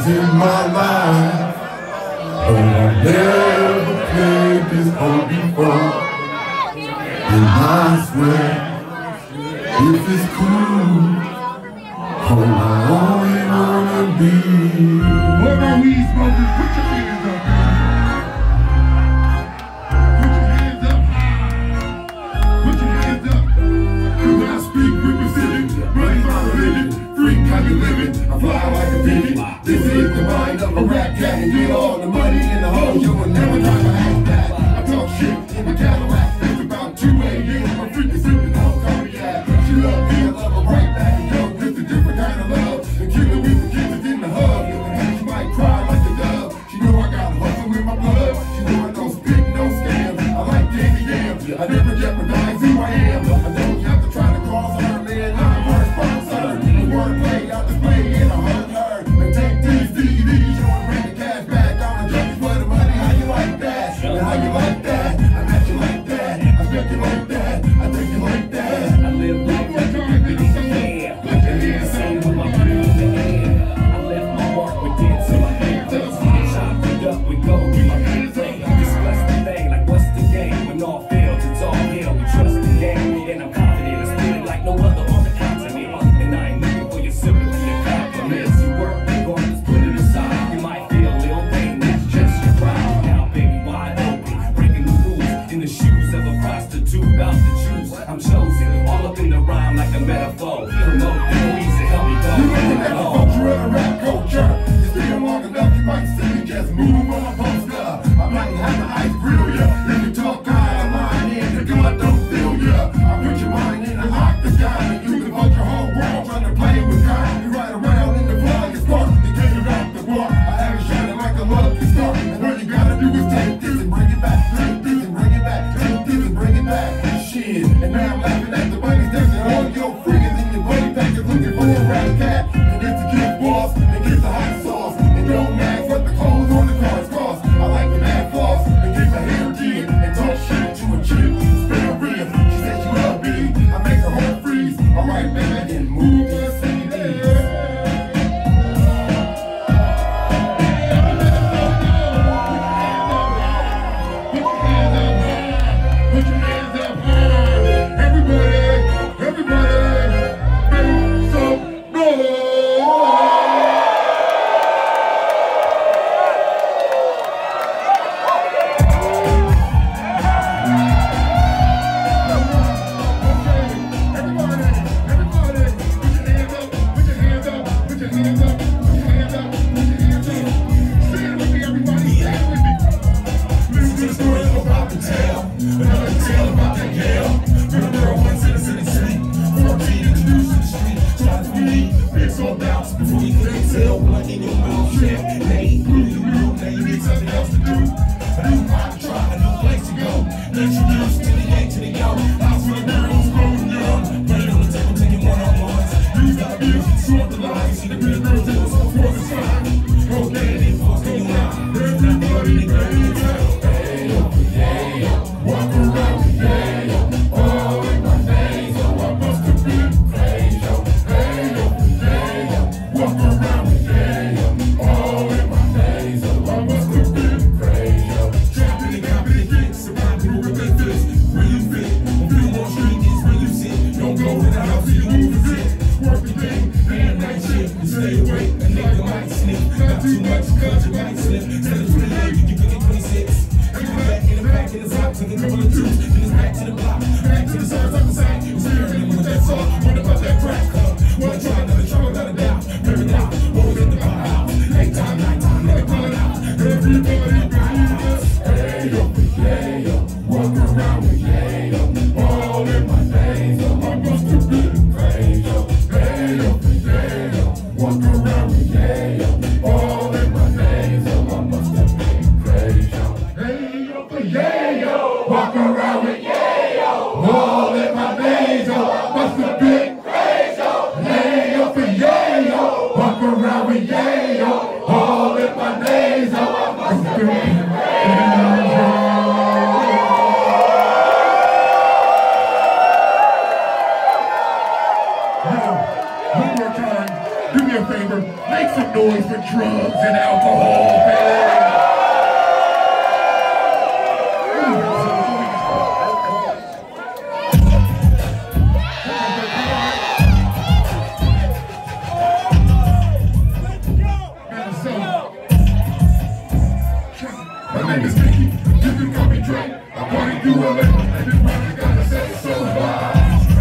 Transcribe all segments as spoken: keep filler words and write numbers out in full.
in my life, but I never played this home before. And I swear, if it's cool, all I only wanna be. What are we smokers? Put your hands up. Put your hands up high. Put your hands up. When I speak, representing, money my religion. Freak how you living, I fly like a pigeon. This is the mind of a rap cat. And get all the money in the hole, you will never try to act back. I talk shit in the Cadillac. It's about two A M My freak is sipping on cognac. She love me, I love her right back. Yo, this a different kind of love. And killing with the kids is in the hub. She might cry like a dove. She know I got hustle in my blood. She know I don't spit, no scams. I like candy yams. I never jeopardize who I am. I don't have to try to cross her, man. I'm her sponsor. The wordplay I display and I hug her. And take these D V Ds, you and bring the cash back. I'm a junkie for the money. How you like that? And how you like that? I met you like that. I spent you like that. I think you like that. I live like that. Yeah. Put your hands up. With my money in the air. I left my mark with dance in my hair. Chopped it up with gold in my hand. Discuss the thing like what's the game? When all fails, it's all hell. We trust the game. And I'm confident. I spit it like no other on the continent. And I ain't looking for your sympathy and compliments. You work, regardless, put it aside. You might feel a little pain, that's just your pride. Now, baby, wide open, breaking the rules. In the shoes of a prostitute, about to choose. I'm chosen, all up in the rhyme like a metaphor. Promote the easy, help me go. You ain't the agriculture of the rap culture. You stay long enough, you might see me just move on a poster. I might have the ice grill ya. If you talk high, I'm lying in the gun, don't feel ya. I put your mind in an octagon, and you can vote your whole world trying to play with God. You ride around in the flying spark, they get it out the walk. I have it shining like a lucky star. And all you gotta do is take this and bring it back, take this and bring it back, take this and bring it back. Shit, and now I'm laughing at the money that's in all your friggin' in your buddy pack is looking for a rap cat. And get the kid boss, and get the hot sauce. And don't ask what the clothes on the cars cost. I like the mad floss, and get my hair did. And talk shit to a chick, spare real. She said she love me, I make her heart freeze. Alright, man, and move to the C Ds. Before you can tell, blood in your mouth, shit. Hey, who you real? Now you need something else to do. A new pot to try, a new place to go. Introduce to the A to the yo. House for the girls, growing young. Playing on the table, taking one-on-ones. Use that abuse, sort the lines. See the good girls, it was so forth it's fine. Okay, and it falls to you now. Everybody in the grave. Hey, yo, yeah, yo. Walk around with yeah, yo. All in my name, so I must have been crazy, yo. Hey, yo, yeah, yo. Walk around with yeah, yo. All in my name, so I must have been crazy, yo. Trapping and copping and kicks, surround people with their fists. Where you fit, on Bill Wall Street is where you sit. Don't go in the house till you move a zit. Work the day, and night shift, and stay awake. A nigga might sniff, not too much, cause you might slip. Instead of twenty-eight, you can get twenty-six. And you back in the back in the top, take a couple of juice, then it's back to the block, back to the sides of the side. You staring with that song, what about that crack cup? Wanna try another trouble, not a doubt, never doubt. Always in the powerhouse, nighttime, nighttime, never calling out. Everybody got hey yo, yeah yo, walk around with yeah yo, all in my name, so I must have been crazy yo. Hey yo, yeah yo, walk around with yeah yo, all in my name, so I must have been crazy yo. Hey yo, yeah yo, walk around with yeah yo. drugs and alcohol, baby. My name is Nicky, you can call me Drake. I party through L A, and this money gotta say so wild.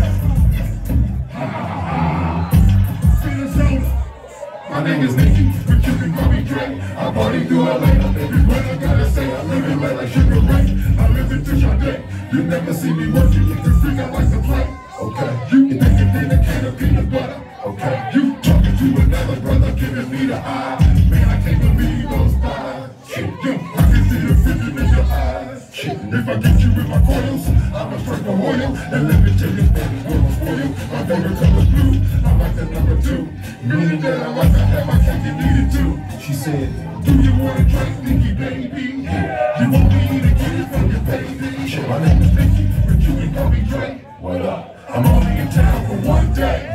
My name is Nicky, but you can call me Drake. I party through L A, and every word I gotta say, I live it like Sugar Ray. I live it to your day. You never see me working, you can freak out like the play. Okay, you think it in a can of peanut butter. Okay, you talking to another brother, giving me the eye. Man, I can't believe those thighs. Shit, yo, I can see the vision in your eyes. Shit, if I get you in my coils, I'ma strike my oil. And let me tell you, baby, girl, I'm spoiled. My favorite color's blue, I like the number two. Meaning that I like to have my cake and eat it too. She said, do you wanna drink, Nicky, baby? Yeah. You want me to get it from your baby? Shit, my name is Nicky, but you can call me Drake. What up? I'm only in town for one day.